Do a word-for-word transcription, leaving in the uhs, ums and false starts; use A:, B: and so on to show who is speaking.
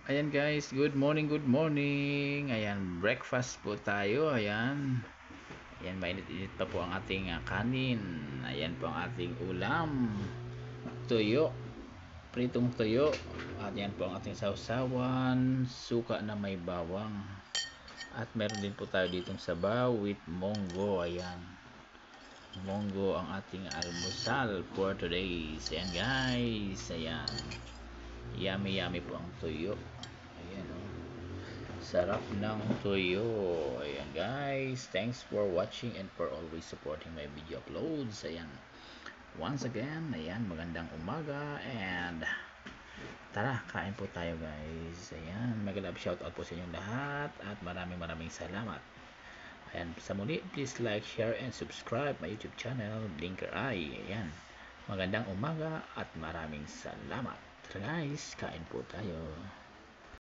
A: Ayan guys, good morning, good morning. Ayan, breakfast po tayo. Ayan. Ayan, mainit-init pa po ang ating uh, kanin. Ayan po ang ating ulam. Tuyo. Pritong tuyo. At yan po ang ating sausawan. Suka na may bawang. At meron din po tayo ditong sabaw with monggo. Ayan. Monggo ang ating almusal for today. Ayan guys. Ayan. Yummy yummy po ang tuyo. Ayan o. Oh. Sarap ng tuyo. Ayan guys. Thanks for watching and for always supporting my video uploads. Ayan. Once again, ayan, magandang umaga and tara, kain po tayo guys. Ayan, mega love shoutout po sa inyong lahat at maraming maraming salamat. Ayan, sa muli, please like, share and subscribe my YouTube channel, Blinker Eye. Ayan, magandang umaga at maraming salamat. Tara guys, kain po tayo.